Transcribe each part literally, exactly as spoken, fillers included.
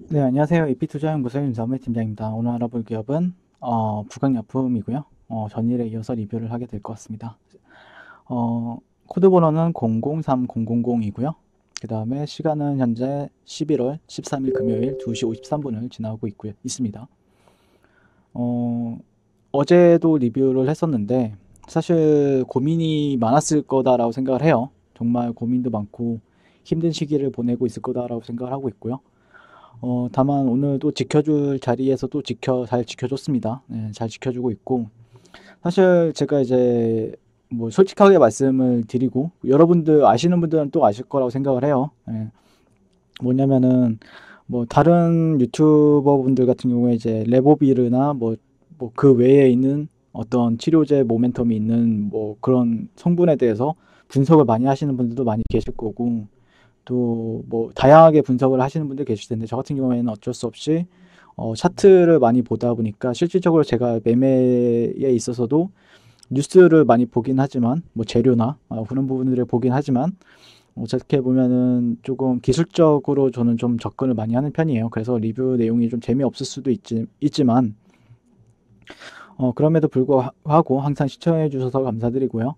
네, 안녕하세요. 이피투자연구소 윤삼의 팀장입니다. 오늘 알아볼 기업은 어, 부강약품이고요. 어, 전일에 이어서 리뷰를 하게 될 것 같습니다. 어, 코드 번호는 공공삼공공공이고요. 그 다음에 시간은 현재 십일월 십삼일 금요일 두 시 오십삼 분을 지나고 있고요, 있습니다. 어, 어제도 리뷰를 했었는데 사실 고민이 많았을 거다라고 생각을 해요. 정말 고민도 많고 힘든 시기를 보내고 있을 거다라고 생각을 하고 있고요. 어, 다만 오늘도 지켜줄 자리에서 또 지켜, 잘 지켜줬습니다. 네, 잘 지켜주고 있고. 사실 제가 이제 뭐 솔직하게 말씀을 드리고, 여러분들 아시는 분들은 또 아실 거라고 생각을 해요. 예, 뭐냐면은, 뭐 다른 유튜버 분들 같은 경우에 이제 레보비르나 뭐, 뭐 그 외에 있는 어떤 치료제 모멘텀이 있는 뭐 그런 성분에 대해서 분석을 많이 하시는 분들도 많이 계실 거고, 또 뭐 다양하게 분석을 하시는 분들 계실 텐데 저 같은 경우에는 어쩔 수 없이 어, 차트를 많이 보다 보니까 실질적으로 제가 매매에 있어서도 뉴스를 많이 보긴 하지만 뭐 재료나 어, 그런 부분들을 보긴 하지만 어떻게 보면은 조금 기술적으로 저는 좀 접근을 많이 하는 편이에요. 그래서 리뷰 내용이 좀 재미없을 수도 있지, 있지만 어, 그럼에도 불구하고 항상 시청해 주셔서 감사드리고요.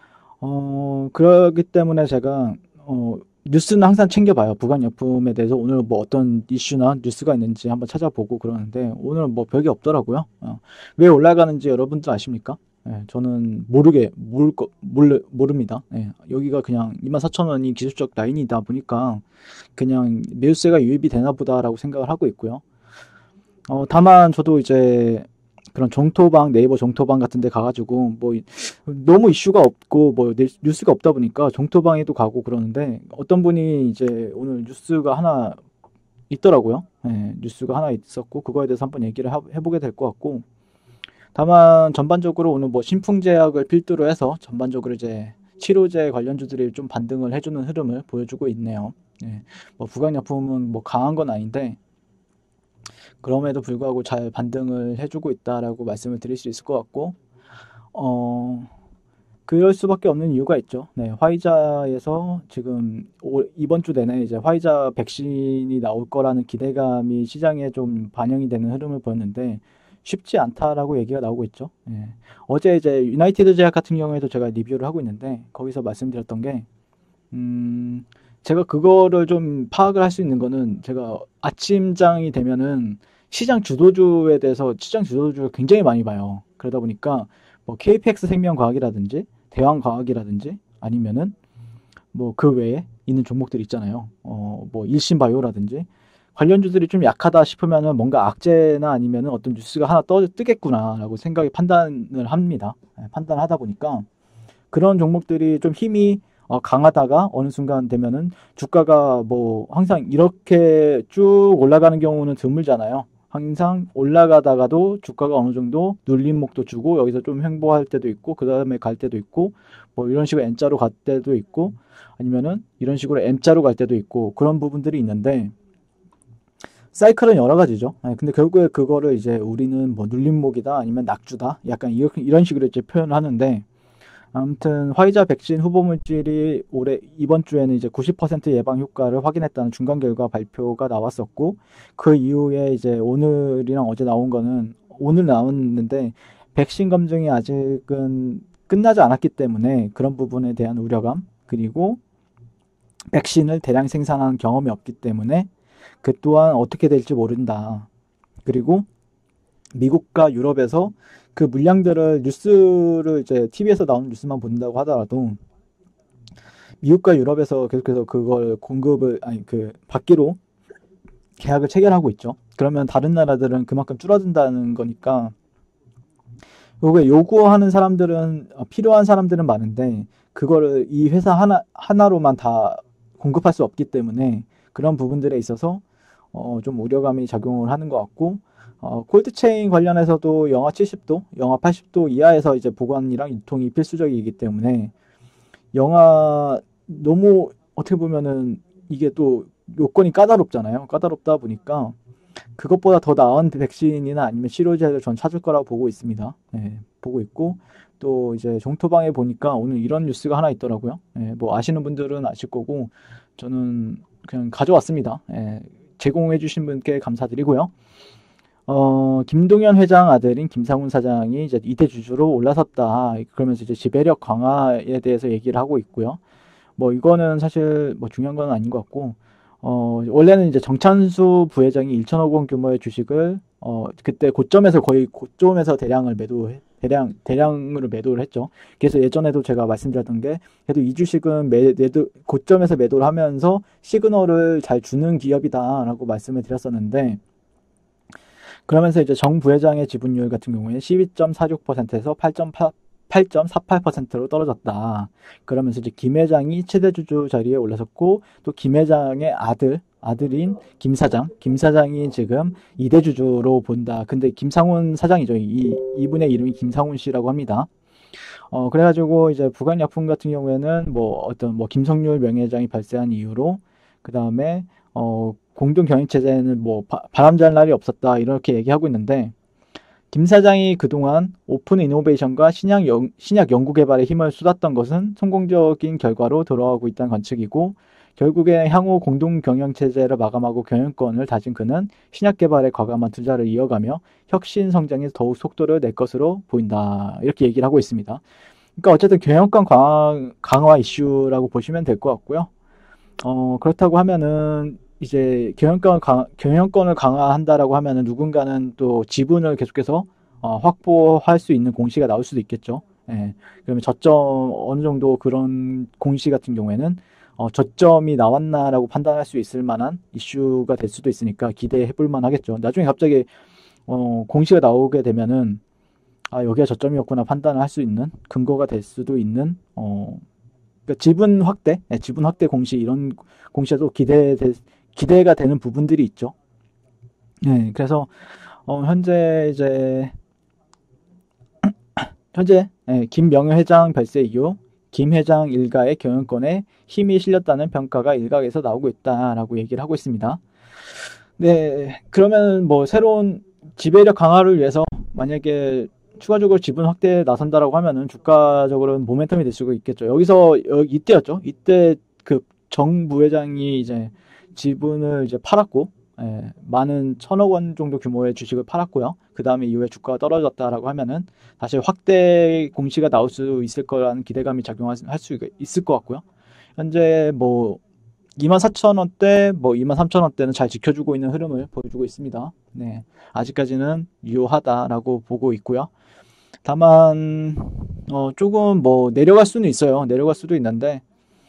어, 그러기 때문에 제가, 어, 뉴스는 항상 챙겨봐요. 부관약품에 대해서 오늘 뭐 어떤 이슈나 뉴스가 있는지 한번 찾아보고 그러는데, 오늘 뭐 별게 없더라고요. 어, 왜 올라가는지 여러분들 아십니까? 예, 저는 모르게, 모를 거, 모르, 모릅니다. 예, 여기가 그냥 이만 사천 원이 기술적 라인이다 보니까, 그냥 매수세가 유입이 되나 보다라고 생각을 하고 있고요. 어, 다만 저도 이제 그런 정토방, 네이버 정토방 같은 데 가가지고 뭐 너무 이슈가 없고 뭐 뉴스가 없다 보니까 정토방에도 가고 그러는데 어떤 분이 이제 오늘 뉴스가 하나 있더라고요. 예, 뉴스가 하나 있었고 그거에 대해서 한번 얘기를 하- 해보게 될 것 같고 다만 전반적으로 오늘 뭐 신풍제약을 필두로 해서 전반적으로 이제 치료제 관련주들이 좀 반등을 해주는 흐름을 보여주고 있네요. 예, 뭐 부강약품은 뭐 강한 건 아닌데 그럼에도 불구하고 잘 반등을 해주고 있다라고 말씀을 드릴 수 있을 것 같고, 어, 그럴 수밖에 없는 이유가 있죠. 네, 화이자에서 지금 올- 이번 주 내내 이제 화이자 백신이 나올 거라는 기대감이 시장에 좀 반영이 되는 흐름을 보였는데 쉽지 않다라고 얘기가 나오고 있죠. 예. 어제 이제 유나이티드 제약 같은 경우에도 제가 리뷰를 하고 있는데 거기서 말씀드렸던 게 음, 제가 그거를 좀 파악을 할 수 있는 거는 제가 아침장이 되면은 시장 주도주에 대해서 시장 주도주를 굉장히 많이 봐요. 그러다 보니까 뭐 케이피엑스 생명과학이라든지 대왕과학이라든지 아니면은 뭐 그 외에 있는 종목들 있잖아요. 어, 뭐 일신바이오라든지 관련주들이 좀 약하다 싶으면은 뭔가 악재나 아니면은 어떤 뉴스가 하나 떠 뜨겠구나라고 생각이 판단을 합니다. 예, 판단하다 보니까 그런 종목들이 좀 힘이 어, 강하다가 어느 순간 되면은 주가가 뭐 항상 이렇게 쭉 올라가는 경우는 드물잖아요. 항상 올라가다가도 주가가 어느 정도 눌림목도 주고 여기서 좀 횡보할 때도 있고 그 다음에 갈 때도 있고 뭐 이런 식으로 N자로 갈 때도 있고 아니면은 이런 식으로 M자로 갈 때도 있고 그런 부분들이 있는데 사이클은 여러 가지죠. 예, 근데 결국에 그거를 이제 우리는 뭐 눌림목이다 아니면 낙주다 약간 이렇게 이런 식으로 이제 표현을 하는데 아무튼 화이자 백신 후보 물질이 올해 이번 주에는 이제 구십 퍼센트 예방 효과를 확인했다는 중간 결과 발표가 나왔었고 그 이후에 이제 오늘이랑 어제 나온 거는 오늘 나왔는데 백신 검증이 아직은 끝나지 않았기 때문에 그런 부분에 대한 우려감 그리고 백신을 대량 생산한 경험이 없기 때문에 그 또한 어떻게 될지 모른다. 그리고 미국과 유럽에서 그 물량들을 뉴스를 이제 티비에서 나오는 뉴스만 본다고 하더라도 미국과 유럽에서 계속해서 그걸 공급을 아니 그 받기로 계약을 체결하고 있죠. 그러면 다른 나라들은 그만큼 줄어든다는 거니까 요게 요구하는 사람들은 어, 필요한 사람들은 많은데 그거를 이 회사 하나 하나로만 다 공급할 수 없기 때문에 그런 부분들에 있어서 어, 좀 우려감이 작용을 하는 것 같고 어, 콜드체인 관련해서도 영하 칠십 도, 영하 팔십 도 이하에서 이제 보관이랑 유통이 필수적이기 때문에 영화 너무 어떻게 보면은 이게 또 요건이 까다롭잖아요. 까다롭다 보니까 그것보다 더 나은 백신이나 아니면 치료제를 전 찾을 거라고 보고 있습니다. 예, 보고 있고 또 이제 종토방에 보니까 오늘 이런 뉴스가 하나 있더라고요. 예, 뭐 아시는 분들은 아실 거고 저는 그냥 가져왔습니다. 예, 제공해 주신 분께 감사드리고요. 어, 김동연 회장 아들인 김상훈 사장이 이제 이 대 주주로 올라섰다. 그러면서 이제 지배력 강화에 대해서 얘기를 하고 있고요. 뭐 이거는 사실 뭐 중요한 건 아닌 것 같고, 어, 원래는 이제 정찬수 부회장이 일천억 원 규모의 주식을 어, 그때 고점에서 거의 고점에서 대량을 매도 대량 대량으로 매도를 했죠. 그래서 예전에도 제가 말씀드렸던 게, 그래도 이 주식은 매, 매도 고점에서 매도를 하면서 시그널을 잘 주는 기업이다라고 말씀을 드렸었는데, 그러면서 이제 정 부회장의 지분율 같은 경우에 십이 점 사육 퍼센트에서 팔 점 사팔 퍼센트로 떨어졌다. 그러면서 이제 김 회장이 최대 주주 자리에 올라섰고, 또 김 회장의 아들, 아들인 김 사장, 김 사장이 지금 이 대 주주로 본다. 근데 김상훈 사장이죠. 이, 이분의 이름이 김상훈 씨라고 합니다. 어, 그래가지고 이제 부강약품 같은 경우에는 뭐 어떤 뭐 김성률 명예회장이 발생한 이유로, 그 다음에 어, 공동 경영 체제에는 뭐 바, 바람잘 날이 없었다 이렇게 얘기하고 있는데, 김 사장이 그동안 오픈 이노베이션과 신약, 연, 신약 연구 개발에 힘을 쏟았던 것은 성공적인 결과로 돌아가고 있다는 관측이고, 결국에 향후 공동 경영 체제를 마감하고 경영권을 다진 그는 신약 개발에 과감한 투자를 이어가며 혁신 성장에 더욱 속도를 낼 것으로 보인다. 이렇게 얘기를 하고 있습니다. 그러니까 어쨌든 경영권 강화, 강화 이슈라고 보시면 될 것 같고요. 어, 그렇다고 하면은 이제 경영권 강, 경영권을 강화한다라고 하면은 누군가는 또 지분을 계속해서 어, 확보할 수 있는 공시가 나올 수도 있겠죠. 예. 그러면 저점 어느 정도 그런 공시 같은 경우에는 어, 저점이 나왔나라고 판단할 수 있을 만한 이슈가 될 수도 있으니까 기대해 볼 만하겠죠. 나중에 갑자기 어, 공시가 나오게 되면은 아, 여기가 저점이었구나 판단을 할 수 있는 근거가 될 수도 있는 어, 그러니까 지분 확대, 네, 지분 확대 공시 이런 공시에도 기대 기대가 되는 부분들이 있죠. 네, 그래서 어, 현재 이제 현재 네, 김명효 회장 별세 이후 김 회장 일가의 경영권에 힘이 실렸다는 평가가 일각에서 나오고 있다라고 얘기를 하고 있습니다. 네, 그러면 뭐 새로운 지배력 강화를 위해서 만약에 추가적으로 지분 확대에 나선다라고 하면은 주가적으로는 모멘텀이 될 수가 있겠죠. 여기서 여, 이때였죠. 이때 그 정 부회장이 이제 지분을 이제 팔았고, 예, 많은 천억 원 정도 규모의 주식을 팔았고요. 그 다음에 이후에 주가가 떨어졌다라고 하면은 다시 확대 공시가 나올 수 있을 거라는 기대감이 작용할 수 있을 것 같고요. 현재 뭐 이만 사천 원대, 뭐 이만 삼천 원대는 잘 지켜주고 있는 흐름을 보여주고 있습니다. 네, 아직까지는 유효하다라고 보고 있고요. 다만 어, 조금 뭐 내려갈 수는 있어요. 내려갈 수도 있는데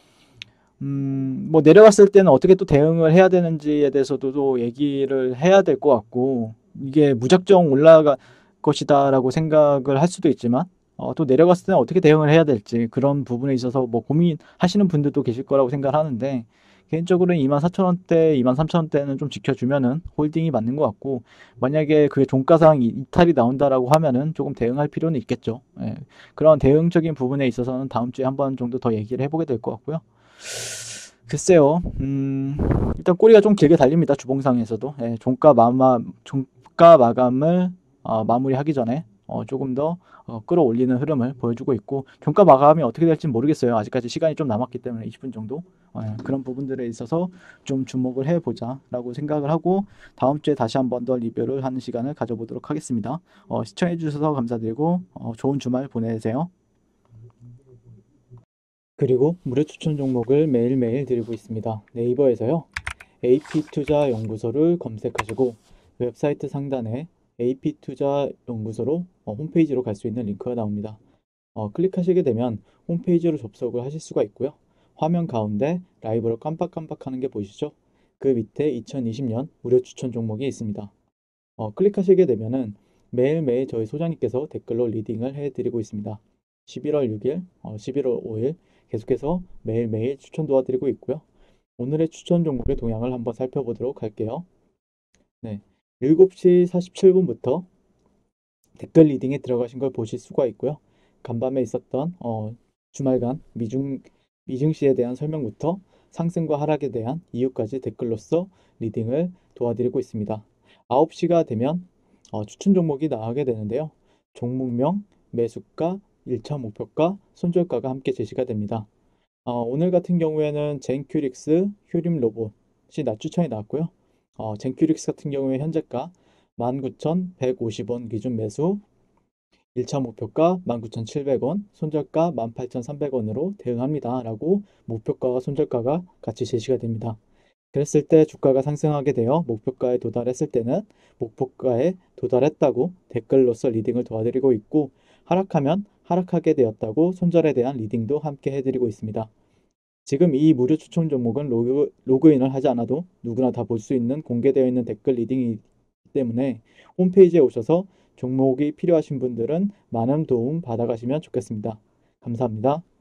음, 뭐 내려갔을 때는 어떻게 또 대응을 해야 되는지에 대해서도 또 얘기를 해야 될 것 같고, 이게 무작정 올라갈 것이다라고 생각을 할 수도 있지만 어, 또 내려갔을 때는 어떻게 대응을 해야 될지 그런 부분에 있어서 뭐 고민하시는 분들도 계실 거라고 생각을 하는데, 개인적으로는 이만 사천 원대, 이만 삼천 원대는 좀 지켜주면은 홀딩이 맞는 것 같고, 만약에 그게 종가상 이탈이 나온다라고 하면은 조금 대응할 필요는 있겠죠. 예. 그런 대응적인 부분에 있어서는 다음 주에 한 번 정도 더 얘기를 해보게 될 것 같고요. 글쎄요, 음, 일단 꼬리가 좀 길게 달립니다. 주봉상에서도. 예, 종가 마마, 종가 마감을 어, 마무리하기 전에 어, 조금 더 어, 끌어올리는 흐름을 보여주고 있고, 종가 마감이 어떻게 될지 모르겠어요. 아직까지 시간이 좀 남았기 때문에 이십 분 정도. 어, 그런 부분들에 있어서 좀 주목을 해보자 라고 생각을 하고, 다음 주에 다시 한 번 더 리뷰를 하는 시간을 가져보도록 하겠습니다. 어, 시청해 주셔서 감사드리고 어, 좋은 주말 보내세요. 그리고 무료 추천 종목을 매일매일 드리고 있습니다. 네이버에서요, 에이피투자연구소를 검색하시고 웹사이트 상단에 에이피투자연구소로 어, 홈페이지로 갈 수 있는 링크가 나옵니다. 어, 클릭하시게 되면 홈페이지로 접속을 하실 수가 있고요. 화면 가운데 라이브로 깜빡깜빡하는 게 보이시죠? 그 밑에 이천이십 년 무료 추천 종목이 있습니다. 어, 클릭하시게 되면은 매일매일 저희 소장님께서 댓글로 리딩을 해드리고 있습니다. 십일월 육일, 어, 십일월 오일 계속해서 매일매일 추천 도와드리고 있고요. 오늘의 추천 종목의 동향을 한번 살펴보도록 할게요. 네, 일곱 시 사십칠 분부터 댓글 리딩에 들어가신 걸 보실 수가 있고요. 간밤에 있었던 어, 주말간 미중, 미증시에 대한 설명부터 상승과 하락에 대한 이유까지 댓글로서 리딩을 도와드리고 있습니다. 아홉 시가 되면 어, 추천 종목이 나가게 되는데요. 종목명, 매수가, 일 차 목표가, 손절가가 함께 제시가 됩니다. 어, 오늘 같은 경우에는 젠큐릭스, 휴림로봇이 낮 추천이 나왔고요. 어, 젠큐릭스 같은 경우에 현재가 만 구천백오십 원 기준 매수, 일 차 목표가 만 구천칠백 원, 손절가 만 팔천삼백 원으로 대응합니다. 라고 목표가와 손절가가 같이 제시가 됩니다. 그랬을 때 주가가 상승하게 되어 목표가에 도달했을 때는 목표가에 도달했다고 댓글로서 리딩을 도와드리고 있고, 하락하면 하락하게 되었다고 손절에 대한 리딩도 함께 해드리고 있습니다. 지금 이 무료 추천 종목은 로그, 로그인을 하지 않아도 누구나 다 볼 수 있는 공개되어 있는 댓글 리딩이기 때문에 홈페이지에 오셔서 종목이 필요하신 분들은 많은 도움 받아가시면 좋겠습니다. 감사합니다.